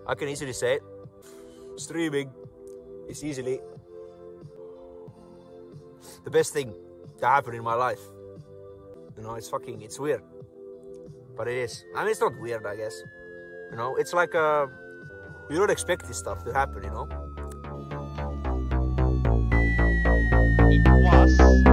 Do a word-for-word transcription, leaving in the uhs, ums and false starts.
I can easily say it. Streaming is easily the best thing that happened in my life. You know, it's fucking, it's weird. But it is. I mean, it's not weird, I guess. You know, it's like uh, you don't expect this stuff to happen, you know? It was